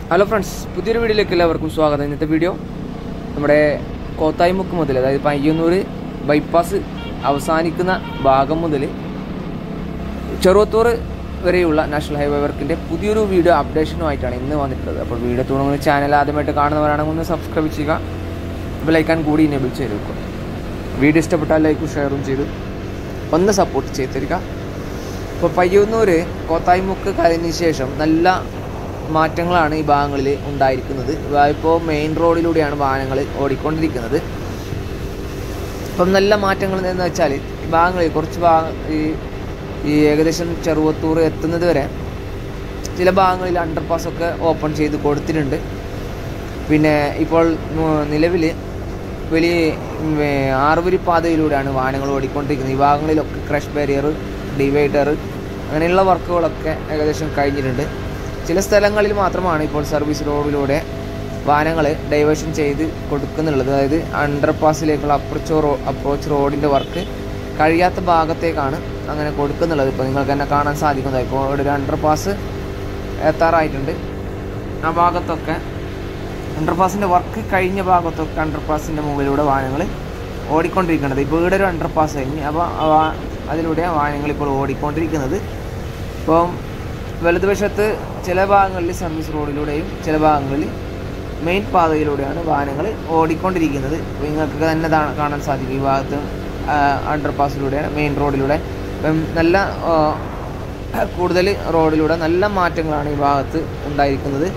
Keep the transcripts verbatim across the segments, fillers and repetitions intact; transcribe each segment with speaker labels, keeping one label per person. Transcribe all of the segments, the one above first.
Speaker 1: Hello friends, പുതിയൊരു വീഡിയോയിലേക്ക് എല്ലാവർക്കും സ്വാഗതം. ഇന്നത്തെ വീഡിയോ നമ്മുടെ കോത്തായിമുക്ക് മുതൽ, അതായത് പയ്യന്നൂർ ബൈപ്പാസ് അവസാനിക്കുന്ന ഭാഗം മുതൽ ചെറുവത്തൂർ വരെയുള്ള നാഷണൽ ഹൈവേ വർക്കിൻ്റെ പുതിയൊരു വീഡിയോ അപ്ഡേഷനുമായിട്ടാണ് ഇന്ന് വന്നിട്ടുള്ളത്. അപ്പോൾ വീഡിയോ തുടങ്ങുന്ന ചാനൽ ആദ്യമായിട്ട് കാണുന്നവരാണെങ്കിൽ ഒന്ന് സബ്സ്ക്രൈബ് ചെയ്യുക, ബെല്ലൈക്കൺ കൂടി എനേബിൾ ചെയ്ത് വെക്കുക. വീഡിയോ ഇഷ്ടപ്പെട്ടാൽ ലൈക്കും ഷെയറും ചെയ്ത് ഒന്ന് സപ്പോർട്ട് ചെയ്ത് തരിക. ഇപ്പോൾ പയ്യന്നൂർ കോത്തായിമുക്ക് കഴിഞ്ഞ ശേഷം നല്ല മാറ്റങ്ങളാണ് ഈ ഭാഗങ്ങളിൽ ഉണ്ടായിരിക്കുന്നത്. ഇപ്പോൾ മെയിൻ റോഡിലൂടെയാണ് വാഹനങ്ങൾ ഓടിക്കൊണ്ടിരിക്കുന്നത്. ഇപ്പം നല്ല മാറ്റങ്ങൾ എന്ന് വെച്ചാൽ ഈ ഭാഗങ്ങളിൽ കുറച്ച് ഭാഗം ഈ ഈ ഏകദേശം ചെറുവത്തൂർ എത്തുന്നത് വരെ ചില ഭാഗങ്ങളിൽ അണ്ടർപാസൊക്കെ ഓപ്പൺ ചെയ്ത് കൊടുത്തിട്ടുണ്ട്. പിന്നെ ഇപ്പോൾ നിലവിൽ വലിയ ആറുവരി പാതയിലൂടെയാണ് വാഹനങ്ങൾ ഓടിക്കൊണ്ടിരിക്കുന്നത്. ഈ ഭാഗങ്ങളിലൊക്കെ ക്രഷ് ബാരിയർ, ഡിവൈഡർ അങ്ങനെയുള്ള വർക്കുകളൊക്കെ ഏകദേശം കഴിഞ്ഞിട്ടുണ്ട്. ചില സ്ഥലങ്ങളിൽ മാത്രമാണ് ഇപ്പോൾ സർവീസ് റോഡിലൂടെ വാഹനങ്ങൾ ഡൈവേർഷൻ ചെയ്ത് കൊടുക്കുന്നുള്ളത്. അതായത് അണ്ടർപാസിലേക്കുള്ള അപ്രോച്ച് റോ അപ്രോച്ച് റോഡിൻ്റെ വർക്ക് കഴിയാത്ത ഭാഗത്തേക്കാണ് അങ്ങനെ കൊടുക്കുന്നുള്ളത്. ഇപ്പോൾ നിങ്ങൾക്ക് തന്നെ കാണാൻ സാധിക്കുന്നത് ഇപ്പോൾ ഇവിടെ ഒരു അണ്ടർപാസ് എത്താറായിട്ടുണ്ട്. ആ ഭാഗത്തൊക്കെ അണ്ടർപാസിൻ്റെ വർക്ക് കഴിഞ്ഞ ഭാഗത്തൊക്കെ അണ്ടർപാസിൻ്റെ മുകളിലൂടെ വാഹനങ്ങൾ ഓടിക്കൊണ്ടിരിക്കുന്നത്. ഇപ്പോൾ ഇവിടെ ഒരു അണ്ടർപാസ് കഴിഞ്ഞ് അപ്പോൾ അതിലൂടെ വാഹനങ്ങൾ ഇപ്പോൾ ഓടിക്കൊണ്ടിരിക്കുന്നത്. ഇപ്പം വലതുവശത്ത് ചില ഭാഗങ്ങളിൽ സർവീസ് റോഡിലൂടെയും ചില ഭാഗങ്ങളിൽ മെയിൻ പാതയിലൂടെയാണ് വാഹനങ്ങൾ ഓടിക്കൊണ്ടിരിക്കുന്നത്. നിങ്ങൾക്ക് തന്നെ കാണാൻ സാധിക്കും ഈ ഭാഗത്ത് അണ്ടർപാസിലൂടെയാണ്, മെയിൻ റോഡിലൂടെ. ഇപ്പം നല്ല കൂടുതൽ റോഡിലൂടെ നല്ല മാറ്റങ്ങളാണ് ഈ ഭാഗത്ത് ഉണ്ടായിരിക്കുന്നത്.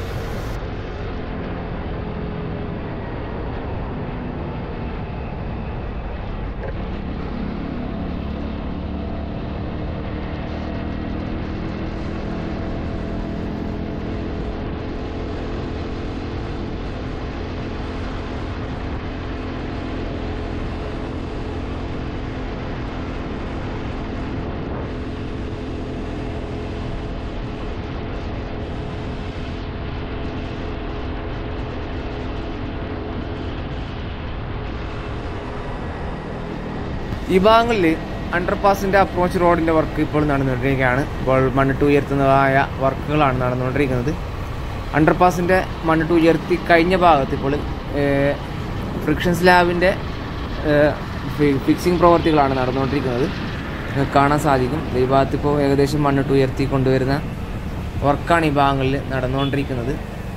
Speaker 1: ഈ ഭാഗങ്ങളിൽ അണ്ടർപാസിൻ്റെ അപ്രോച്ച് റോഡിൻ്റെ വർക്ക് ഇപ്പോൾ നടന്നുകൊണ്ടിരിക്കുകയാണ്. ഇപ്പോൾ മണ്ണിട്ട് ഉയർത്തുന്നതായ വർക്കുകളാണ് നടന്നുകൊണ്ടിരിക്കുന്നത്. അണ്ടർപാസിൻ്റെ മണ്ണിട്ട് ഉയർത്തി കഴിഞ്ഞ ഭാഗത്ത് ഇപ്പോൾ ഫ്രിക്ഷൻ സ്ലാബിൻ്റെ ഫിക്സിംഗ് പ്രവർത്തികളാണ് നടന്നുകൊണ്ടിരിക്കുന്നത്. കാണാൻ സാധിക്കും ഈ ഭാഗത്ത് ഇപ്പോൾ ഏകദേശം മണ്ണിട്ട് ഉയർത്തി കൊണ്ടുവരുന്ന വർക്കാണ് ഈ ഭാഗങ്ങളിൽ നടന്നുകൊണ്ടിരിക്കുന്നത്.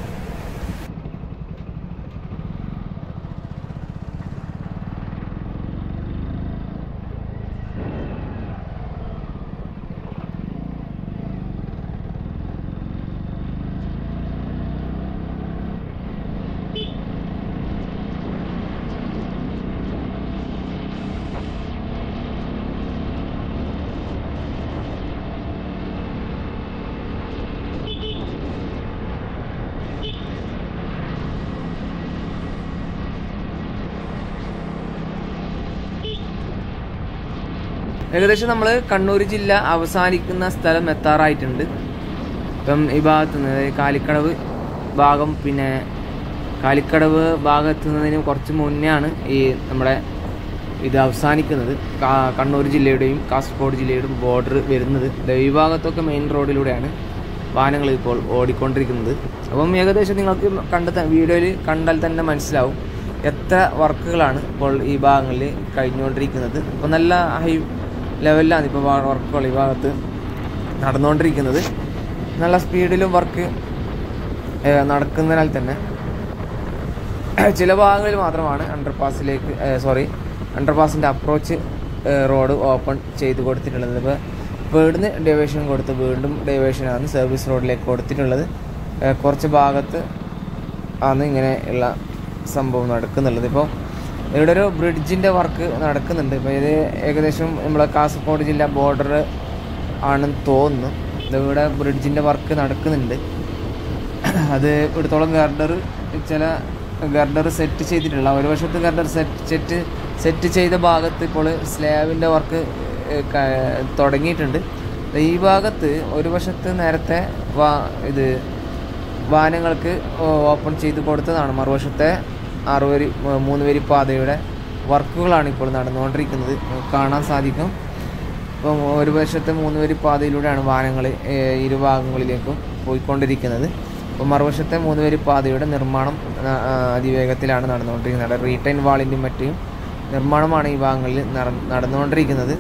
Speaker 1: ഏകദേശം നമ്മൾ കണ്ണൂർ ജില്ല അവസാനിക്കുന്ന സ്ഥലം എത്താറായിട്ടുണ്ട്. ഇപ്പം ഈ ഭാഗത്തു നിന്ന് അതായത് കാലിക്കടവ് ഭാഗം, പിന്നെ കാലിക്കടവ് ഭാഗം എത്തുന്നതിന് കുറച്ച് മുന്നെയാണ് ഈ നമ്മുടെ ഇത് അവസാനിക്കുന്നത്. കണ്ണൂർ ജില്ലയുടെയും കാസർഗോഡ് ജില്ലയുടെയും ബോർഡർ വരുന്നത്. ഈ ഭാഗത്തൊക്കെ മെയിൻ റോഡിലൂടെയാണ് വാഹനങ്ങൾ ഇപ്പോൾ ഓടിക്കൊണ്ടിരിക്കുന്നത്. അപ്പം ഏകദേശം നിങ്ങൾക്ക് കണ്ട വീഡിയോയിൽ കണ്ടാൽ തന്നെ മനസ്സിലാവും എത്ര വർക്കുകളാണ് ഇപ്പോൾ ഈ ഭാഗങ്ങളിൽ കഴിഞ്ഞുകൊണ്ടിരിക്കുന്നത്. അപ്പോൾ നല്ല ഹൈ ലെവലിലാണ് ഇപ്പോൾ വർക്കുകൾ ഈ ഭാഗത്ത് നടന്നുകൊണ്ടിരിക്കുന്നത്. നല്ല സ്പീഡിലും വർക്ക് നടക്കുന്നതിനാൽ തന്നെ ചില ഭാഗങ്ങളിൽ മാത്രമാണ് അണ്ടർപാസിലേക്ക് സോറി അണ്ടർപാസിൻ്റെ അപ്രോച്ച് റോഡ് ഓപ്പൺ ചെയ്ത് കൊടുത്തിട്ടുള്ളത്. ഇപ്പോൾ വീടിന് ഡൈവേഷൻ കൊടുത്ത് വീണ്ടും ഡൈവേഷനാണ് സർവീസ് റോഡിലേക്ക് കൊടുത്തിട്ടുള്ളത്. കുറച്ച് ഭാഗത്ത് ആണ് ഇങ്ങനെ ഉള്ള സംഭവം നടക്കുന്നുള്ളത്. ഇപ്പോൾ ഇവിടെ ഒരു ബ്രിഡ്ജിൻ്റെ വർക്ക് നടക്കുന്നുണ്ട്. ഇപ്പോൾ ഇത് ഏകദേശം നമ്മളെ കാസർഗോഡ് ജില്ല ബോർഡർ ആണെന്ന് തോന്നുന്നു. ഇവിടെ ബ്രിഡ്ജിൻ്റെ വർക്ക് നടക്കുന്നുണ്ട്. അത് ഇവിടത്തോളം ഗർഡർ ചില ഗർഡർ സെറ്റ് ചെയ്തിട്ടുള്ള ഒരു വശത്ത് ഗർഡർ സെറ്റ് സെറ്റ് സെറ്റ് ചെയ്ത ഭാഗത്ത് ഇപ്പോൾ സ്ലാബിൻ്റെ വർക്ക് തുടങ്ങിയിട്ടുണ്ട്. ഈ ഭാഗത്ത് ഒരു വശത്ത് നേരത്തെ വാ ഇത് വാഹനങ്ങൾക്ക് ഓപ്പൺ ചെയ്ത് കൊടുത്തതാണ്. മറുവശത്തെ ആറുവരി മൂന്ന് വരി പാതയുടെ വർക്കുകളാണ് ഇപ്പോൾ നടന്നുകൊണ്ടിരിക്കുന്നത്. കാണാൻ സാധിക്കും. ഇപ്പം ഒരു വശത്തെ മൂന്ന് വരി പാതയിലൂടെയാണ് വാഹനങ്ങൾ ഇരുഭാഗങ്ങളിലേക്കും പോയിക്കൊണ്ടിരിക്കുന്നത്. അപ്പോൾ മറുവശത്തെ മൂന്ന് വരി പാതയുടെ നിർമ്മാണം അതിവേഗത്തിലാണ് നടന്നുകൊണ്ടിരിക്കുന്നത്. റീറ്റൈൻ വാളിൻ്റെയും മറ്റും നിർമ്മാണമാണ് ഈ ഭാഗങ്ങളിൽ നടന്നുകൊണ്ടിരിക്കുന്നത്.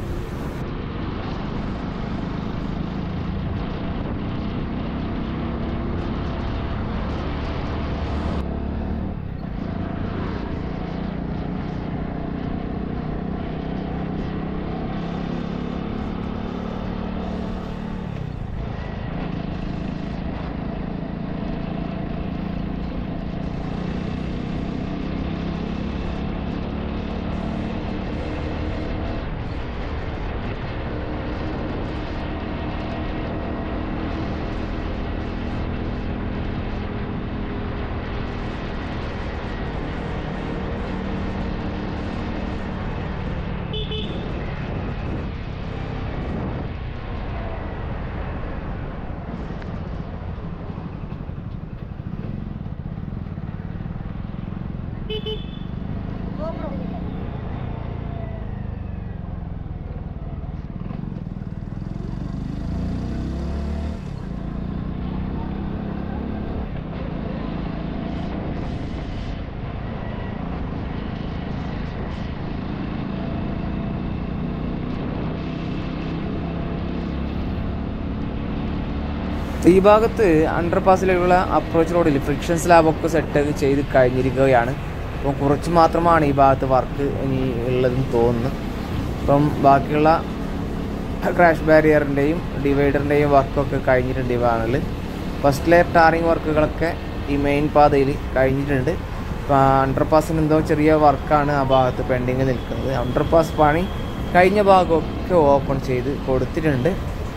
Speaker 1: ഈ ഭാഗത്ത് അണ്ടർപാസിലുള്ള അപ്രോച്ച് റോഡിൽ ഫ്രിക്ഷൻ സ്ലാബൊക്കെ സെറ്റ് ചെയ്ത് കഴിഞ്ഞിരിക്കുകയാണ്. അപ്പം കുറച്ച് മാത്രമാണ് ഈ ഭാഗത്ത് വർക്ക് ഇനി ഉള്ളതെന്ന് തോന്നുന്നു. അപ്പം ബാക്കിയുള്ള ക്രാഷ് ബാരിയറിൻ്റെയും ഡിവൈഡറിൻ്റെയും വർക്കൊക്കെ കഴിഞ്ഞിട്ടുണ്ട് ഈ ഭാഗങ്ങളിൽ. ഫസ്റ്റ് ലെയർ ടാറിങ് വർക്കുകളൊക്കെ ഈ മെയിൻ പാതയിൽ കഴിഞ്ഞിട്ടുണ്ട്. ഇപ്പോൾ അണ്ടർപാസിന് എന്തോ ചെറിയ വർക്കാണ് ആ ഭാഗത്ത് പെൻഡിങ് നിൽക്കുന്നത്. അണ്ടർപാസ് പണി കഴിഞ്ഞ ഭാഗമൊക്കെ ഓപ്പൺ ചെയ്ത് കൊടുത്തിട്ടുണ്ട്.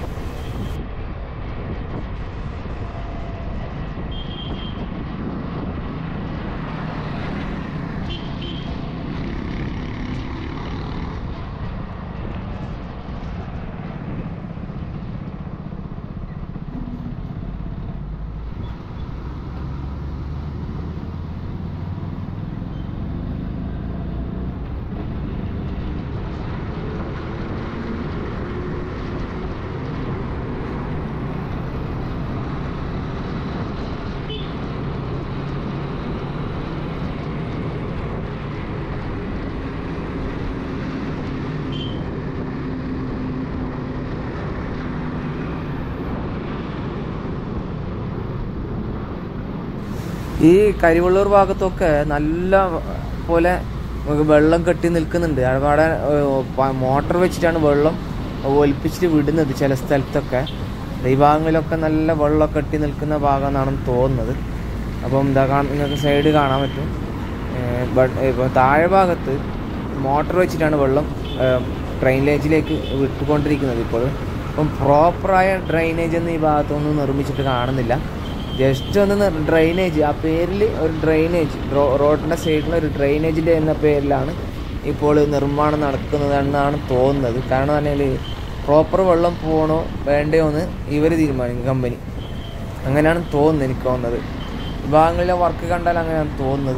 Speaker 1: ഈ കരിവള്ളൂർ ഭാഗത്തൊക്കെ നല്ല പോലെ വെള്ളം കെട്ടി നിൽക്കുന്നുണ്ട്. അവിടെ മോട്ടർ വെച്ചിട്ടാണ് വെള്ളം ഒലിപ്പിച്ചിട്ട് വിടുന്നത് ചില സ്ഥലത്തൊക്കെ. ഈ ഭാഗങ്ങളിലൊക്കെ നല്ല വെള്ളം കെട്ടി നിൽക്കുന്ന ഭാഗം എന്നാണെന്ന് തോന്നുന്നത്. അപ്പം എന്താ കാണാൻ നിങ്ങൾക്ക് സൈഡ് കാണാൻ പറ്റും. ഇപ്പോൾ താഴെ ഭാഗത്ത് മോട്ടർ വെച്ചിട്ടാണ് വെള്ളം ഡ്രെയിനേജിലേക്ക് വിട്ടുകൊണ്ടിരിക്കുന്നത് ഇപ്പോൾ. അപ്പം പ്രോപ്പറായ ഡ്രെയിനേജ് ഒന്നും ഈ ഭാഗത്തൊന്നും നിർമ്മിച്ചിട്ട് കാണുന്നില്ല. ജസ്റ്റ് ഒന്ന് ഡ്രെയിനേജ്, ആ പേരിൽ ഒരു ഡ്രെയിനേജ്, റോഡിൻ്റെ സൈഡിൽ ഒരു ഡ്രെയിനേജിൻ്റെ എന്ന പേരിലാണ് ഇപ്പോൾ നിർമ്മാണം നടക്കുന്നതെന്നാണ് തോന്നുന്നത്. കാരണം പറഞ്ഞാൽ പ്രോപ്പർ വെള്ളം പോകണോ വേണ്ടയോ എന്ന് ഇവർ തീരുമാനിക്കും, കമ്പനി. അങ്ങനെയാണ് തോന്നുന്നത്, എനിക്ക് തോന്നുന്നത്. ഭാഗങ്ങളിലെ വർക്ക് കണ്ടാൽ അങ്ങനെയാണ് തോന്നുന്നത്.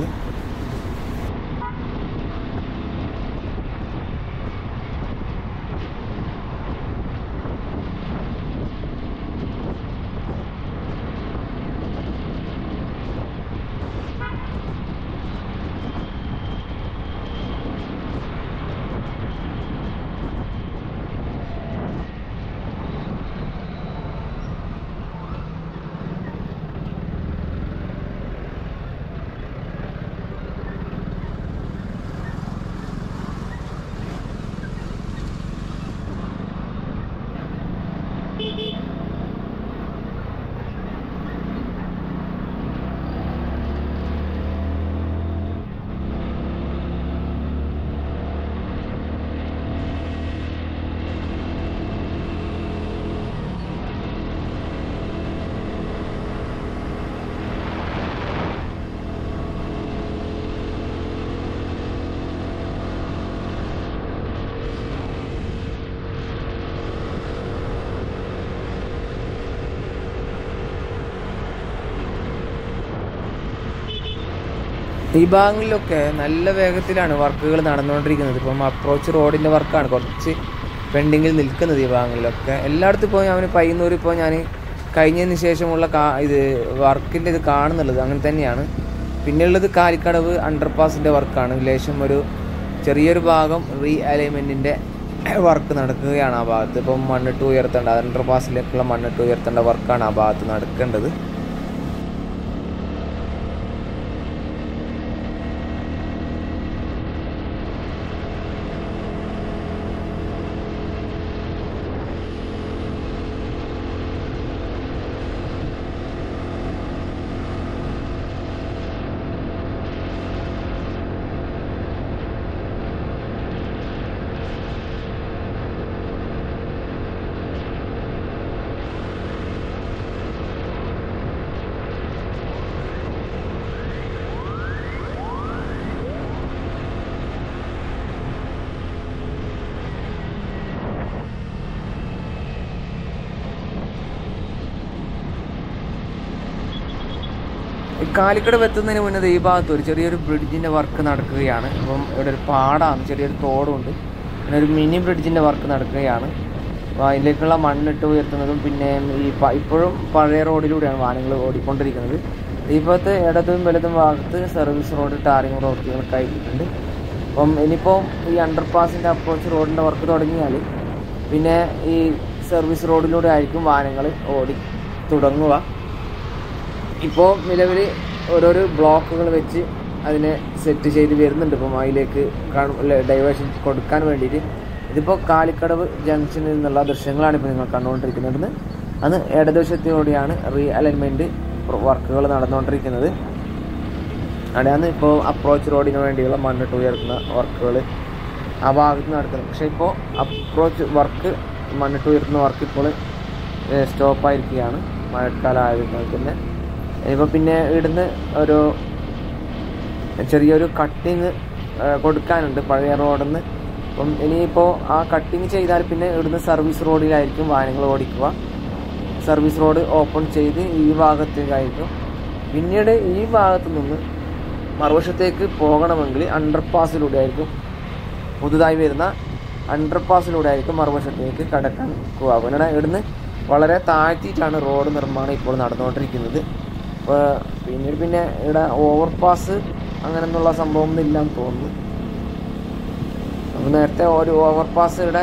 Speaker 1: ഈ ഭാഗങ്ങളിലൊക്കെ നല്ല വേഗത്തിലാണ് വർക്കുകൾ നടന്നുകൊണ്ടിരിക്കുന്നത്. ഇപ്പം അപ്രോച്ച് റോഡിൻ്റെ വർക്കാണ് കുറച്ച് പെൻഡിങ്ങിൽ നിൽക്കുന്നത് ഈ ഭാഗങ്ങളിലൊക്കെ. എല്ലായിടത്തും ഇപ്പോൾ ഞാൻ പയ്യന്നൂർ ഇപ്പോൾ ഞാൻ കഴിഞ്ഞതിന് ശേഷമുള്ള കാ ഇത് വർക്കിൻ്റെ ഇത് കാണുന്നുള്ളത് അങ്ങനെ തന്നെയാണ്. പിന്നെയുള്ളത് കാലിക്കടവ് അണ്ടർപാസിൻ്റെ വർക്കാണ്. ലേശം ഒരു ചെറിയൊരു ഭാഗം റീ അലൈൻമെൻറ്റിൻ്റെ വർക്ക് നടക്കുകയാണ് ആ ഭാഗത്ത്. ഇപ്പം മണ്ണിട്ട് ഉയർത്തേണ്ട അണ്ടർപാസിലേക്കുള്ള മണ്ണിട്ട് ഉയർത്തേണ്ട വർക്കാണ് ആ ഭാഗത്ത് നടക്കേണ്ടത്. കാലിക്കടവ് എത്തുന്നതിന് മുന്നേ ഈ ഭാഗത്ത് ഒരു ചെറിയൊരു ബ്രിഡ്ജിൻ്റെ വർക്ക് നടക്കുകയാണ്. അപ്പം ഇവിടെ ഒരു പാടാണ്, ചെറിയൊരു തോടുണ്ട്, പിന്നെ ഒരു മിനി ബ്രിഡ്ജിൻ്റെ വർക്ക് നടക്കുകയാണ്. അപ്പോൾ അതിലേക്കുള്ള മണ്ണിട്ട് ഉയർത്തുന്നതും പിന്നെ ഈ ഇപ്പോഴും പഴയ റോഡിലൂടെയാണ് വാഹനങ്ങൾ ഓടിക്കൊണ്ടിരിക്കുന്നത്. ഈ ഭാഗത്ത് ഇടതും വലതും ഭാഗത്ത് സർവീസ് റോഡ് ടാറിങ് പ്രവൃത്തികളൊക്കെ ആയിട്ടുണ്ട്. അപ്പം ഇനിയിപ്പോൾ ഈ അണ്ടർപാസിൻ്റെ അപ്രോച്ച് റോഡിൻ്റെ വർക്ക് തുടങ്ങിയാൽ പിന്നെ ഈ സർവീസ് റോഡിലൂടെ ആയിരിക്കും വാഹനങ്ങൾ ഓടി തുടങ്ങുക. ഇപ്പോൾ നിലവിൽ ഓരോരോ ബ്ലോക്കുകൾ വെച്ച് അതിനെ സെറ്റ് ചെയ്ത് വരുന്നുണ്ട്. ഇപ്പം അതിലേക്ക് ഡൈവേർഷൻ കൊടുക്കാൻ വേണ്ടിയിട്ട് ഇതിപ്പോൾ കാലിക്കടവ് ജംഗ്ഷനിൽ നിന്നുള്ള ദൃശ്യങ്ങളാണ് ഇപ്പോൾ നിങ്ങൾ കണ്ടുകൊണ്ടിരിക്കുന്നത്. അന്ന് ഇടതുവശത്തോടെയാണ് റീ അലൈൻമെൻറ്റ് വർക്കുകൾ നടന്നുകൊണ്ടിരിക്കുന്നത്. അവിടെയാണ് ഇപ്പോൾ അപ്രോച്ച് റോഡിന് വേണ്ടിയുള്ള മണ്ണിട്ട് ഉയർത്തുന്ന വർക്കുകൾ ആ ഭാഗത്ത് നടക്കുന്നത്. പക്ഷേ ഇപ്പോൾ അപ്രോച്ച് വർക്ക് മണ്ണിട്ട് ഉയർത്തുന്ന വർക്ക് ഇപ്പോൾ സ്റ്റോപ്പായിരിക്കുകയാണ് മഴക്കാലം ആയതിനാൽ തന്നെ. ഇനിയിപ്പോൾ പിന്നെ ഇവിടുന്ന് ഒരു ചെറിയൊരു കട്ടിങ് കൊടുക്കാനുണ്ട് പഴയ റോഡിൽ നിന്ന്. അപ്പം ഇനിയിപ്പോൾ ആ കട്ടിങ് ചെയ്താൽ പിന്നെ ഇവിടുന്ന് സർവീസ് റോഡിലായിരിക്കും വാഹനങ്ങൾ ഓടിക്കുക. സർവീസ് റോഡ് ഓപ്പൺ ചെയ്ത് ഈ ഭാഗത്തേക്കായിരിക്കും. പിന്നീട് ഈ ഭാഗത്തു നിന്ന് മറുവശത്തേക്ക് പോകണമെങ്കിൽ അണ്ടർപാസിലൂടെ ആയിരിക്കും, പുതുതായി വരുന്ന അണ്ടർപാസിലൂടെ ആയിരിക്കും മറുവശത്തേക്ക് കടക്കാൻ പോവുക. പിന്നെ ഇവിടുന്ന് വളരെ താഴ്ത്തിയിട്ടാണ് റോഡ് നിർമ്മാണം ഇപ്പോൾ നടന്നുകൊണ്ടിരിക്കുന്നത്. അപ്പോൾ പിന്നീട് പിന്നെ ഇവിടെ ഓവർപാസ് അങ്ങനെയൊന്നുള്ള സംഭവം ഒന്നും ഇല്ലാന്ന് തോന്നുന്നു. അപ്പോൾ നേരത്തെ ഒരു ഓവർപാസ് ഇവിടെ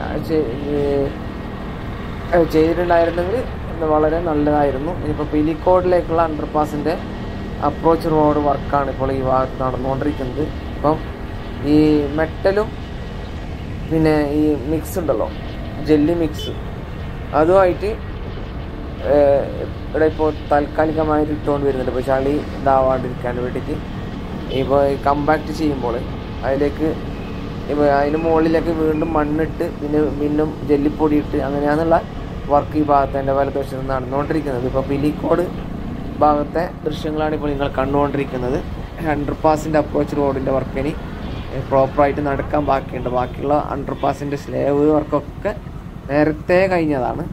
Speaker 1: ചെയ്തിട്ടുണ്ടായിരുന്നെങ്കിൽ വളരെ നല്ലതായിരുന്നു. ഇനിയിപ്പോൾ പിലിക്കോടിലേക്കുള്ള അണ്ടർപാസിൻ്റെ അപ്രോച്ച് റോഡ് വർക്കാണ് ഇപ്പോൾ ഈ ഭാഗത്ത് നടന്നുകൊണ്ടിരിക്കുന്നത്. ഇപ്പം ഈ മെറ്റലും പിന്നെ ഈ മിക്സ് ഉണ്ടല്ലോ, ജെല്ലി മിക്സ്, അതുമായിട്ട് ഇവിടെ ഇപ്പോൾ താൽക്കാലികമായിട്ട് ഇട്ടുകൊണ്ട് വരുന്നുണ്ട്. ഇപ്പോൾ ചളി ഇതാവാണ്ടിരിക്കാൻ വേണ്ടിയിട്ട് ഇപ്പോൾ കമ്പാക്ട് ചെയ്യുമ്പോൾ അതിലേക്ക് ഇപ്പോൾ അതിന് മുകളിലേക്ക് വീണ്ടും മണ്ണിട്ട് പിന്നെ വീണ്ടും ജെല്ലിപ്പൊടി ഇട്ട് അങ്ങനെയാണെന്നുള്ള വർക്ക് ഈ ഭാഗത്ത് എൻ്റെ വലതുവശത്ത് നടന്നുകൊണ്ടിരിക്കുന്നത്. ഇപ്പോൾ പിലിക്കോട് ഭാഗത്തെ ദൃശ്യങ്ങളാണ് ഇപ്പോൾ നിങ്ങൾ കണ്ടുകൊണ്ടിരിക്കുന്നത്. അണ്ടർപാസിൻ്റെ അപ്രോച്ച് റോഡിൻ്റെ വർക്കിന് പ്രോപ്പറായിട്ട് നടക്കാൻ ബാക്കിയുണ്ട്. ബാക്കിയുള്ള അണ്ടർപാസിൻ്റെ സ്ലേവ് വർക്കൊക്കെ നേരത്തെ കഴിഞ്ഞതാണ്.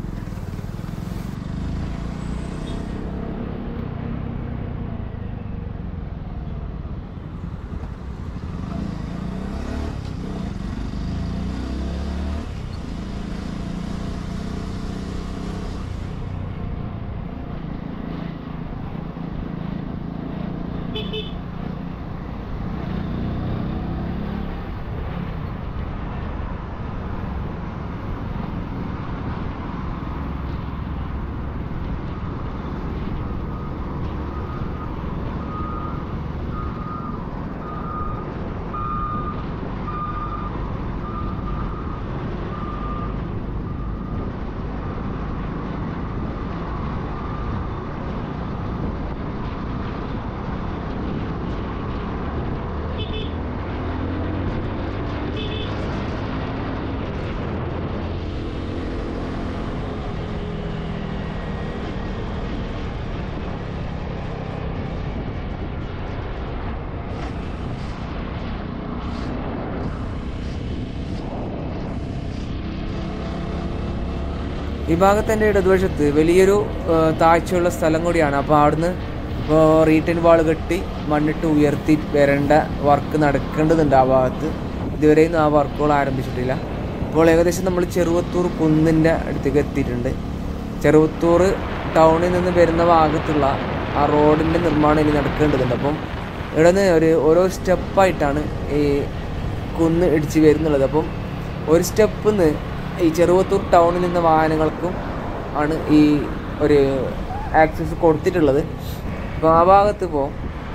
Speaker 1: ഈ ഭാഗത്തിൻ്റെ ഇടതുവശത്ത് വലിയൊരു താഴ്ചയുള്ള സ്ഥലം കൂടിയാണ്. അപ്പോൾ അവിടുന്ന് ഇപ്പോൾ റീറ്റെയിൻ വാൾ കെട്ടി മണ്ണിട്ട് ഉയർത്തി വരേണ്ട വർക്ക് നടക്കേണ്ടതുണ്ട് ആ ഭാഗത്ത്. ഇതുവരെയും ആ വർക്കുകൾ ആരംഭിച്ചിട്ടില്ല. ഇപ്പോൾ ഏകദേശം നമ്മൾ ചെറുവത്തൂർ കുന്നിൻ്റെ അടുത്തേക്ക് എത്തിയിട്ടുണ്ട്. ചെറുവത്തൂർ ടൗണിൽ നിന്ന് വരുന്ന ഭാഗത്തുള്ള ആ റോഡിൻ്റെ നിർമ്മാണം ഇനി നടക്കേണ്ടതുണ്ട്. അപ്പം ഇവിടെ നിന്ന് ഒരു ഓരോ സ്റ്റെപ്പായിട്ടാണ് ഈ കുന്ന് ഇടിച്ച് വരുന്നുള്ളത്. അപ്പം ഒരു സ്റ്റെപ്പിൽ നിന്ന് ഈ ചെറുവത്തൂർ ടൗണിൽ നിന്ന് വാഹനങ്ങൾക്കും ആണ് ഈ ഒരു ആക്സസ് കൊടുത്തിട്ടുള്ളത്. അപ്പോൾ ആ ഭാഗത്ത് ഇപ്പോൾ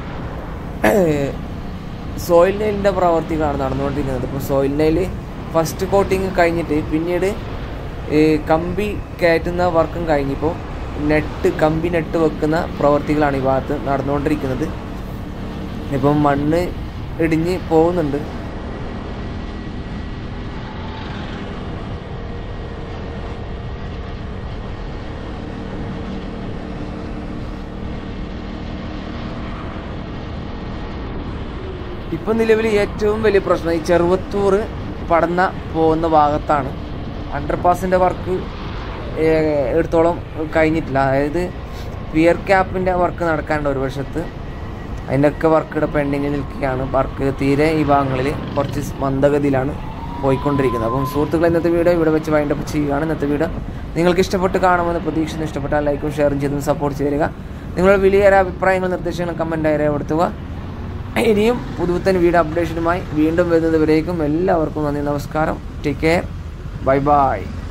Speaker 1: സോയിൽ നെയിലിൻ്റെ പ്രവർത്തികളാണ് നടന്നുകൊണ്ടിരിക്കുന്നത്. ഇപ്പോൾ സോയിൽ നെയിൽ ഫസ്റ്റ് കോട്ടിങ് കഴിഞ്ഞിട്ട് പിന്നീട് ഈ കമ്പി കയറ്റുന്ന വർക്കും കഴിഞ്ഞിപ്പോൾ നെറ്റ് കമ്പി നെറ്റ് വെക്കുന്ന പ്രവർത്തികളാണ് ഈ ഭാഗത്ത് നടന്നുകൊണ്ടിരിക്കുന്നത്. ഇപ്പം മണ്ണ് ഇടിഞ്ഞ് പോകുന്നുണ്ട്. ഇപ്പം നിലവിൽ ഏറ്റവും വലിയ പ്രശ്നം ഈ ചെറുവത്തൂർ പടന്ന പോകുന്ന ഭാഗത്താണ്. അണ്ടർപാസിൻ്റെ വർക്ക് എടുത്തോളം കഴിഞ്ഞിട്ടില്ല. അതായത് പിയർ ക്യാപ്പിൻ്റെ വർക്ക് നടക്കാനുണ്ട് ഒരു വശത്ത്. അതിൻ്റെയൊക്കെ വർക്ക് ഇവിടെ പെൻഡിങ്ങിൽ നിൽക്കുകയാണ്. വർക്ക് തീരെ ഈ ഭാഗങ്ങളിൽ കുറച്ച് മന്ദഗതിയിലാണ് പോയിക്കൊണ്ടിരിക്കുന്നത്. അപ്പം സുഹൃത്തുക്കളെ, ഇന്നത്തെ വീഡിയോ ഇവിടെ വെച്ച് വൈൻഡപ്പ് ചെയ്യുകയാണ്. ഇന്നത്തെ വീഡിയോ നിങ്ങൾക്ക് ഇഷ്ടപ്പെട്ട് കാണുമെന്ന് പ്രതീക്ഷിക്കുന്നു. ഇഷ്ടപ്പെട്ടാൽ ലൈക്കും ഷെയറും ചെയ്തും സപ്പോർട്ട് ചെയ്ത് തരിക. നിങ്ങളുടെ വലിയ അഭിപ്രായങ്ങൾ നിർദ്ദേശങ്ങൾ കമൻറ്റായി രേഖപ്പെടുത്തുക. ഇനിയും പുതുപുത്തൻ വീഡിയോ അപ്ഡേഷനുമായി വീണ്ടും വരുന്നത് വരേക്കും എല്ലാവർക്കും നന്ദി, നമസ്കാരം. Take care, bye by.